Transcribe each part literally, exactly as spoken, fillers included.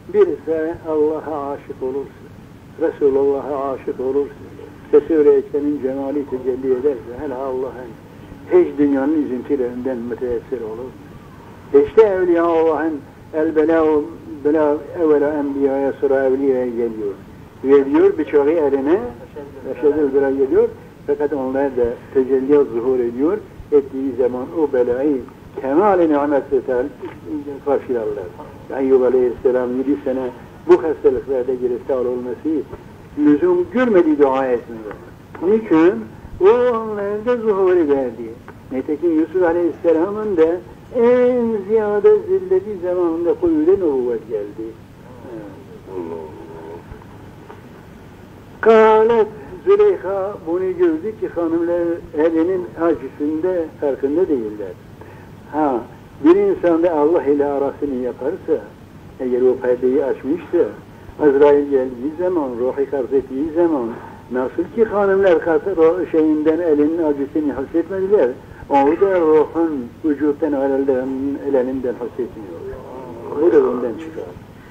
birisi Allah'a aşık olursa, Resulullah'a aşık olursa, Resul-i Ekrem'in cemali tecelli ederse, hele Allah'ın hiç dünyanın üzüntülerinden müteessir olur. İşte Evliya Allah'ın el-bela bela evvela enbiyaya sonra evliyaya geliyor. Ve diyor birçoğu eline eşedül bela geliyor. Fakat onlar da tecelliye zuhur ediyor. Ettiği zaman o belayı kemal-i nimetle karşılarlar. Eyyub Aleyhisselam yedi sene bu hastalıklarda giriftar olması lüzum görmediği dua etmiyor. Niçin? O onlarda zuhur ederdi. Nitekim Yusuf Aleyhisselam'ın da en ziyade zilleti zamanında kuyuda nübüvvet geldi. Kâlet Züleyha bunu gördü ki hanımlar elinin acısında farkında değiller. Ha, bir insan da Allah ile arasını yaparsa, eğer o perdeyi açmışsa, Azrail geldiği zaman, ruhu karz ettiği zaman, nasıl ki hanımlar şeyinden elinin acısını hissetmediler, orada ruhun vücuttan elinden hissetmiyor. Bu da ondan çıkar.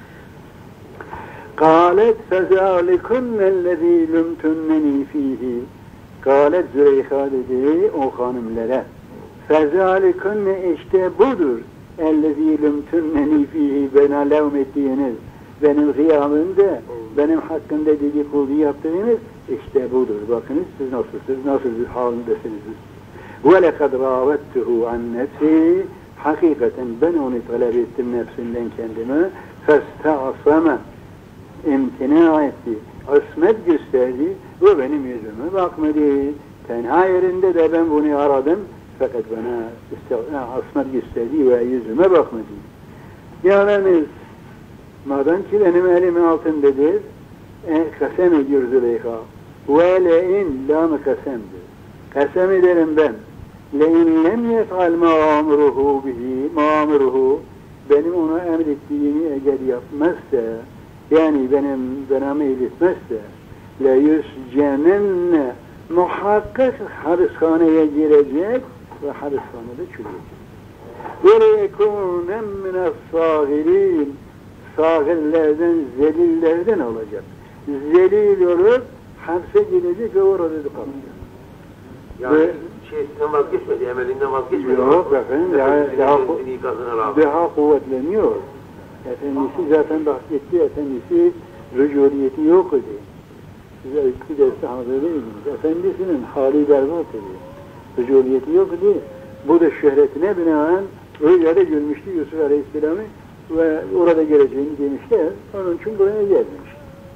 قالت فَذَٰلِكُنَّ الَّذ۪ي لُمْتُنَّن۪ي ف۪يهِ Kâlet Züleyha dedi o hanımlara فَذَٰلِكُنَّ işte budur اَلَّذ۪ي لُمْتُنَّن۪ي ف۪يهِ bana levmettiğiniz benim gıyabımda benim hakkında dedikodu yaptığınız işte budur. Bakınız siz nasılsınız, nasıl bir halindesiniz. وَلَقَدْ رَاوَتْتُهُ عَنْ نَفْسِهِ Hakikaten ben onu talep ettim nefsinden kendime فَاسْتَعْصَمَ imtina etti, asmet gösterdi ve benim yüzüme bakmadı. Tenha yerinde de ben bunu aradım fakat bana asmet gösterdi ve yüzüme bakmadı. Yalnız madem ki benim elimin altındadır, e, kasem ediyor Züleyha. Ve le'in lam-ı kasemdir. Kasem ederim ben. Le'in lem yef'al ma'amruhu bihi ma'amruhu benim ona emrettiğimi eğer yapmazsa yani benim bana meyletmezse la yüscenenne muhakkak hapishaneye girecek ve hapishanede çürüyecek. Ve leyekûnem mine's-sâgirîn sâgirlerden, zelillerden olacak. Zelil olup hapse girecek ve orada da kalacak. Yani ve, şeysinden vazgeçmedi, emelinden vazgeçmedi. Yok efendim, daha, daha, daha kuvvetleniyor. Efendisi zaten bahsetti, efendisi rüculiyeti yok idi. Size iki derste hazırlaydınız. Efendisinin hali berbat idi. Rüculiyeti yok idi. Bu da şöhretine binaen rüyada görmüştü Yusuf Aleyhisselam'ı ve orada geleceğini demişler. Onun için buraya gelmiş.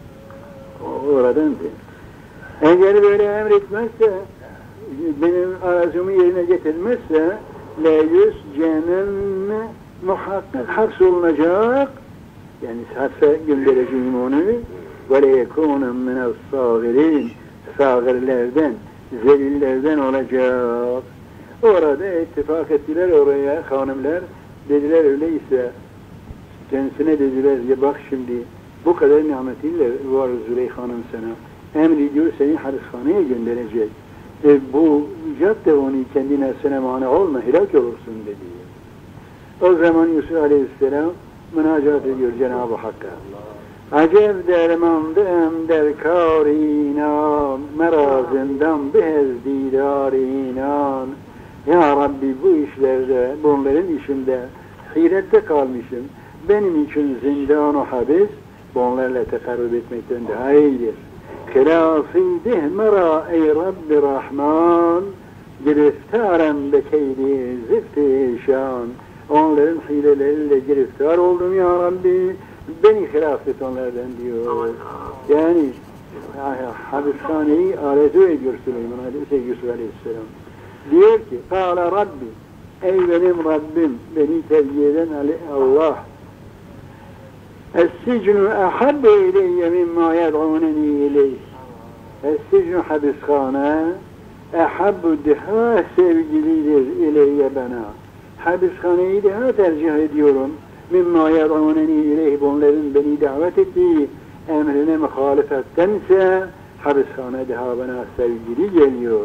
O oradandı. Eğer böyle emretmezse, benim arazımı yerine getirmezse la yüscenenne muhakkak hapsolunacak, yani hapse göndereceğim onu ve leyekûnem mine's-sâgirîn sâgirlerden, zelillerden olacak. Orada ittifak ettiler oraya hanımlar, dediler öyleyse kendisine dediler ya bak şimdi bu kadar nimetiyle var Züleyha'nın sana emrediyor seni hapishaneye gönderecek. E, bu yap da onu kendine sene mani olma, helak olursun dedi. O zaman Yusuf Aleyhisselam münacat ediyor Cenab-ı Hakk'a. Acep dermandım derkar inan, merazından behez didar inan. Ya Rabbi bu işlerde, bunların işinde hirette kalmışım. Benim için zindan-ı habis, bunlarla tekarrub etmekten daha iyidir. Hilafîdih mera ey Rabbi Rahman, giriftarem bekeydi zifti şan. Onların hileleriyle giriftar oldum ya Rabbi, beni hilaf et onlardan diyor. Yani hapishaneyi arzu ediyor Süleyman Aleyhisselam, Yusuf Aleyhisselam. Diyor ki, Kâle Rabbi, ey benim Rabbim, beni tercih eden Allah, Es-sicnu ehabbe ileyye mimmâ yed'ûneni ileyh. Es-sicnu habishane, ehabbu daha sevgilidir ileyye bana. Hapishaneyi daha tercih ediyorum. Mimma yed'ûneni ileyh, bunların beni davet ettiği emrine muhalefettense hapishane daha bana sevgili geliyor.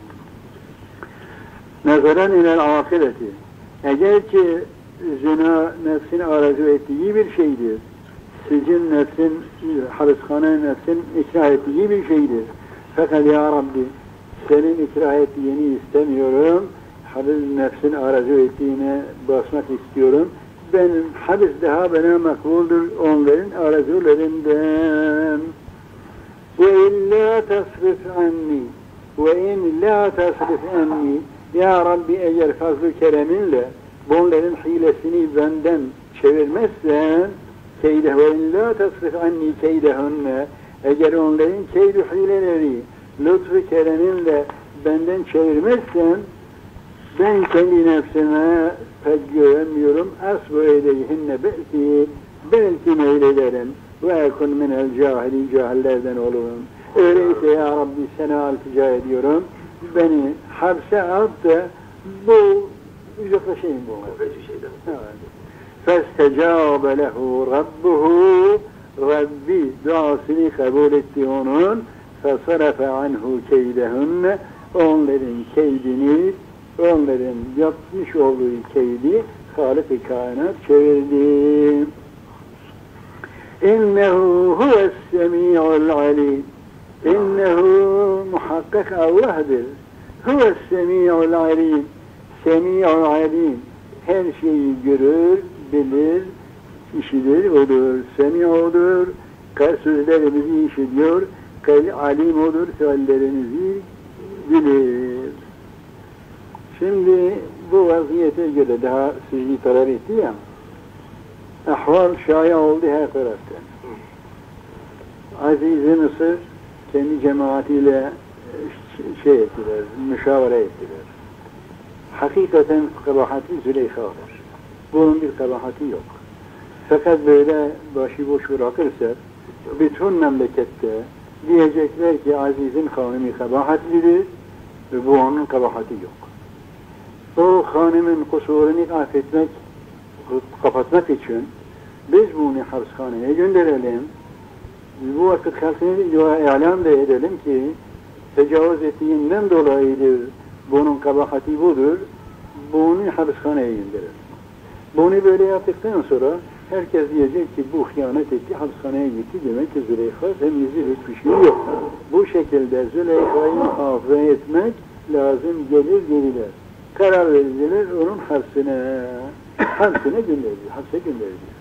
Nazaran ilel ahireti. Eğer ki zina nefsini arzu ettiği bir şeydir, sicin nefsin, hapishane nefsin ikrah ettiği bir şeydir. Fakat ya Rabbi, senin ikrah ettiğini istemiyorum. Habis nefsin arzu ettiğine basmak istiyorum. Benim habis daha bana makbuldur onların arzularından. Ve illa tasrif anni ve in la tasrif anni, ya Rabbi, eğer fazl-ı kereminle bunların hilesini benden çevirmezsen, keyde ve in la tasrif anni keydehunne, eğer onların keydu hileleri lütfu kereminle benden çevirmezsen, ben kendi nefsime pek güvenmiyorum. Asbu edeyhinne belki, belki meylederim. Ve ekun minel cahili, cahillerden olurum. Öyleyse ya Rabbi, sana iltica ediyorum. Beni hapse at da bu uzaklaşayım bunlar. Festecabe lehu rabbuhu, Rabbi duasını kabul etti onun. Fesarafe anhu keydehunne, onların keydini, onların yapmış olduğu keydi Hâlik-i Kainat çevirdi. İnnehu huves-semî'ul alîm. İnnehu muhakkak Allah'dır. Huves-semî'ul alîm. Semî'ul alîm. Her şeyi görür, bilir, işidir, odur. Semî odur. Sözlerimizi işitiyor. Alim odur. Fiillerimizi bilir. Şimdi bu vaziyete göre daha sizi karar etti ya, ahval şaya oldu her taraftan. Aziz-i Mısır kendi cemaatiyle şey ettiler, müşavere ettiler. Hakikaten kabahati Züleyha'dır. Bunun bir kabahati yok. Fakat böyle başıboş bırakırsak, bütün memlekette diyecekler ki Aziz'in hanımı kabahatlidir ve bu onun kabahati yok. O hanımın kusurunu affetmek, kapatmak için biz bunu hapshaneye gönderelim. Bu vakit halkını ilan da edelim ki tecavüz ettiğinden dolayıdır. Bunun kabahati budur. Bunu hapshaneye gönderelim. Bunu böyle yaptıktan sonra herkes diyecek ki bu hıyanet etti, hapshaneye gitti. Demek ki Züleyha temizlik hiçbir şey yok. Bu şekilde Züleyha'yı muhafaza etmek lazım, gelir gelirler. Karar vericiler onun hapsine, hapsine gönderiliyor, hapse gönderiliyor.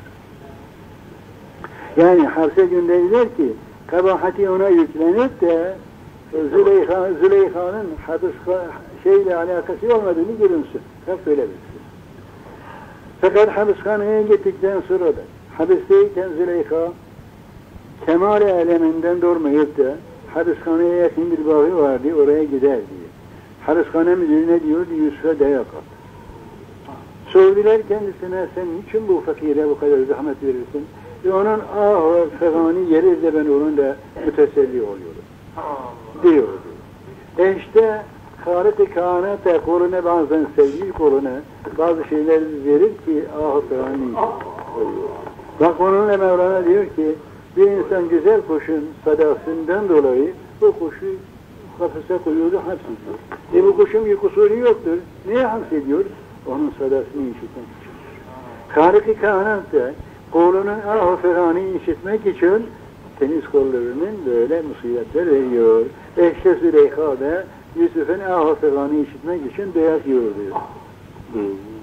Yani hapse gönderilir ki kabahati ona yüklenip de Züleyha, Züleyha'nın hapis şeyle alakası olmadığını görünsün. Hep öyle bilsin. Fakat hapishaneye gittikten sonra da hapisteyken Züleyha kemal-i aleminden durmayıp da hapishaneye yakın bir bağı vardı, oraya giderdi. Hapishane müdürüne diyordu, Yusuf'a dayak at. Sordular kendisine, sen niçin bu fakire bu kadar zahmet verirsin? Ve onun ah fegani gelir de ben onun da müteselli oluyorum. Diyordu. E işte Hâlik-i Kainat'a koluna bazen sevgi koluna bazı şeyler verir ki ah fegani oluyor. Bak onunla Mevlana diyor ki bir insan güzel kuşun sadasından dolayı bu kuşu kafese koyuyordu, hapsediyor. E bu kuşun bir kusuru yoktur. Niye hapsediyor? Onun sadasını işitmek için. Hâlik-i Kainat'ta kolunun ah ferhanı işitmek için tenis kollarının böyle musibetler veriyor. Eşte Züleyha da Yusuf'un ah ferhanı işitmek için dayak yiyor diyor. Hmm.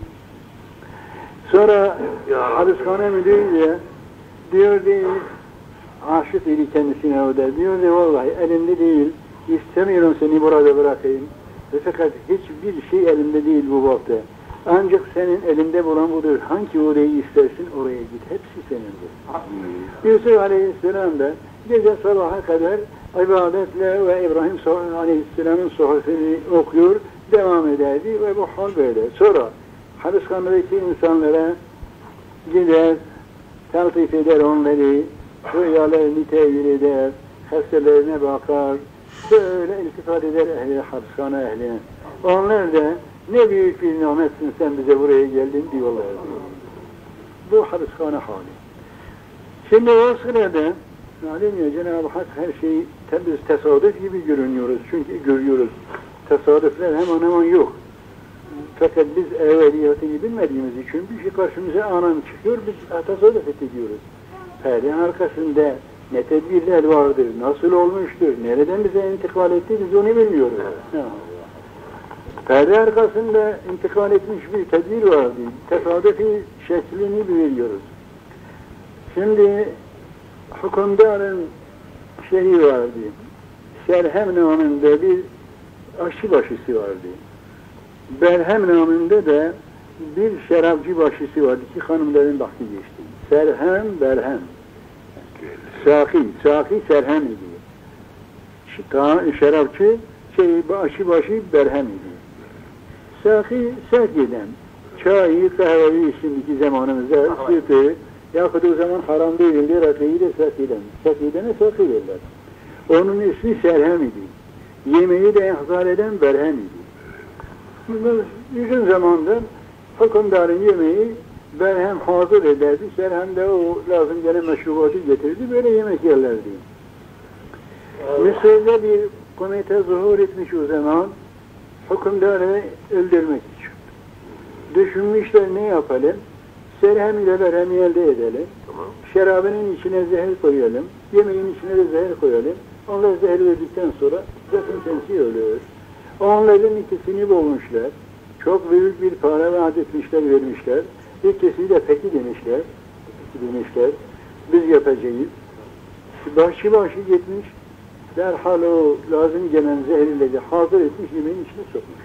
Sonra hapishane müdürü diyor diye aşık idi kendisine o da diyor de vallahi elimde değil, istemiyorum seni burada bırakayım. Ve fakat hiçbir şey elimde değil bu vakte. Ancak senin elinde bulan budur. Hangi orayı istersin oraya git. Hepsi senindir. Hmm. Yusuf Aleyhisselam da gece sabaha kadar ibadetle ve İbrahim Aleyhisselam'ın sohbetini okuyor, devam ederdi ve bu hal böyle. Sonra hapishanedeki insanlara gider, taltif eder onları, rüyalarını tevil eder, hastalarına bakar, böyle iltifat eder ehli, hapishane ehline. Onlar da ne büyük bir nimetsin sen bize buraya geldin diyorlar. Bu hapishane hali. Şimdi o sırada alim ya Cenab-ı Hak her şeyi biz tesadüf gibi görünüyoruz. Çünkü görüyoruz. Tesadüfler hemen hemen yok. Fakat biz evveliyatını bilmediğimiz için bir şey karşımıza anan çıkıyor, biz tesadüf etti diyoruz. perde arkasında ne tedbirler vardır, nasıl olmuştur, nereden bize intikal etti biz onu bilmiyoruz. Evet. Perde arkasında intikal etmiş bir tedbir vardı. Tesadüfi şeklini biliyoruz. Şimdi hükümdarın şeyi vardı. Serhem namında bir aşçıbaşısı vardı. Berhem namında da bir şarapçı başısı vardı ki hanımların vakti geçti. Serhem, Berhem. Saki, Saki Serhem idi. Şarapçı, şey, aşçıbaşı Berhem idi. Saki sevk eden, çayı, kahveyi şimdiki zamanımızda sütü, yahut o zaman haram değildi, rakıyı da sevk eden. Sevk edene sevk ederler. Onun ismi Serhem idi. Yemeği de ihzar eden Berhem idi. Uzun zamandır hükümdarın yemeği Berhem hazır ederdi. Serhem de o lazım gelen meşrubatı getirdi. Böyle yemek yerlerdi. Mısır'da bir komite zuhur etmiş o zaman hükümdarı öldürmek için. Düşünmüşler ne yapalım? Serhem ile Berhem'i elde edelim. Tamam. Şarabının içine zehir koyalım. Yemeğin içine de zehir koyalım. Onlar zehir verdikten sonra zaten kendisi ölüyor. Onların ikisini bulmuşlar. Çok büyük bir para vaat etmişler, vermişler. İkisi de peki demişler. Peki demişler. Biz yapacağız. Başı başı gitmiş. Derhal o lazım gelen zehirleri hazır etmiş, yemeğin içine sokmuş.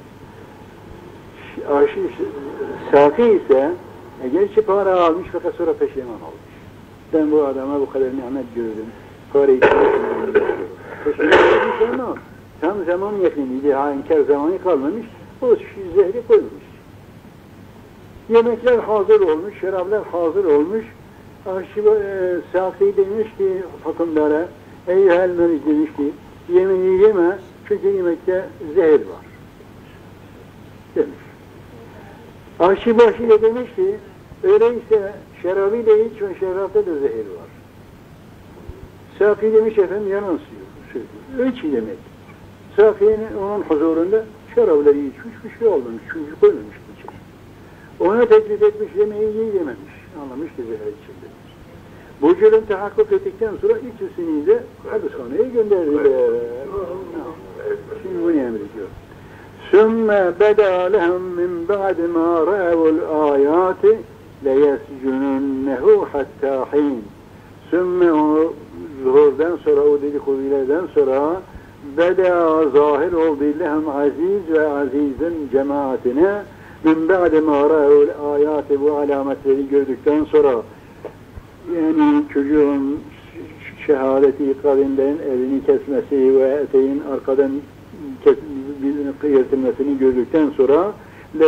Aşı, Saki ise e, gerçi para almış fakat sonra peşeman olmuş. Ben bu adama bu kadar nimet gördüm. Parayı peşeman olmuş ama tam zaman yakınıydı, hainkar zamanı kalmamış, o zehri koymuş. Yemekler hazır olmuş, şaraplar hazır olmuş. Aşı, e, Saki demiş ki hükümdara, ey helmelik demiş ki, yemeği yeme çünkü yemekte zehir var. Demiş. Aşçıbaşı da demiş ki, öyleyse şarabı da iç ve şarapta da zehir var. Saki demiş efendim yalan söylüyor. İç demek. Saki'nin onun huzurunda şarapları içmiş, bir şey olmamış. Çünkü koymamış içeri. Ona teklif etmiş, yemeği iyi yememiş. Anlamış ki zehir içildi. Bu cürüm tahakkuk ettikten sonra ikisini de hapishaneye gönderdiler. Şimdi bunu emrediyor. ثُمَّ بَدَى لَهُمْ مِنْ بَعْدِ مَا رَأَوُا الْآيَاتِ لَيَسْجُنُنَّهُ حَتَّى حِينٍ ثُمَّ o zuhurdan sonra, o dedikodulardan sonra beda zahir oldu lehum aziz ve azizin cemaatine min ba'de ma ra'ul ayati, bu alametleri gördükten sonra, yani çocuğun şehadeti ikradından elini kesmesi ve eteğin arkadan yırtılmasını gördükten sonra la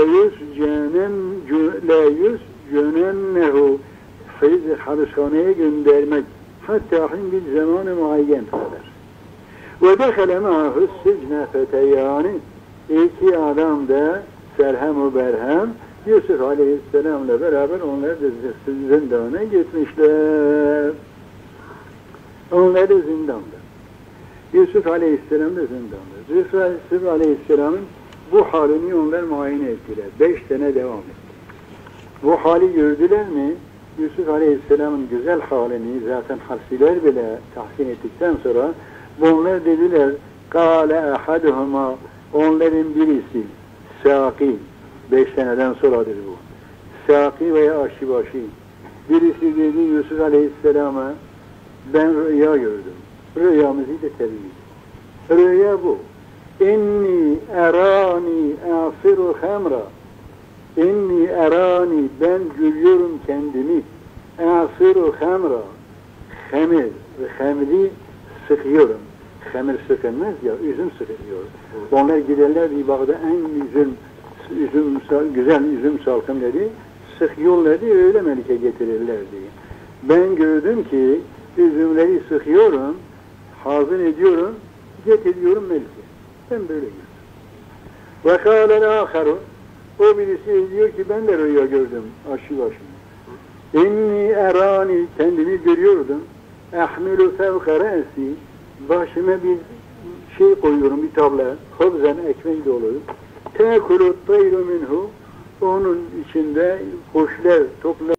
yüzcenennehu hapishaneye göndermek hatta bir zamanı muayyen kadar. Ve dekale ma'hu sicne feteyani, iki adam da Serhem ve Berhem Yusuf Aleyhisselam'la beraber onlar da zindana gitmişler. Onlar da zindanda. Yusuf Aleyhisselam da zindanda. Yusuf Aleyhisselam'ın bu halini onlar muayene ettiler. Beş sene devam etti. Bu hali gördüler mi? Yusuf Aleyhisselam'ın güzel halini zaten harsiler bile tahsin ettikten sonra bunlar dediler, kâle ahaduhuma, onların birisi Saki, beş seneden sonradır bu. Saki veya aşçıbaşı. Birisi dedi Yusuf Aleyhisselam'a, ben rüya gördüm. Rüyamızı da tabii. Rüya bu. İnni erani afiru hamra. İnni erani, ben görüyorum kendimi. Afiru hamra. Hamir, hamri sıkıyorum. Hamir sıkılmaz ya, üzüm sıkılıyor. Onlar giderler bir bağda en üzüm, üzüm güzel üzüm salkımları sıkıyorlardı, öyle melike getirirlerdi. Ben gördüm ki üzümleri sıkıyorum, hazır ediyorum, getiriyorum melike. Ben böyle gördüm. Ve kâlel âkharu, o birisi diyor ki ben de rüya gördüm aşı başına. İnni erani, kendimi görüyordum. Ahmilu fevka re'si, başıma bir şey koyuyorum, bir tabla, hobzen ekmek dolu. Tekulü tayru minhu, onun içinde kuşlar, toplar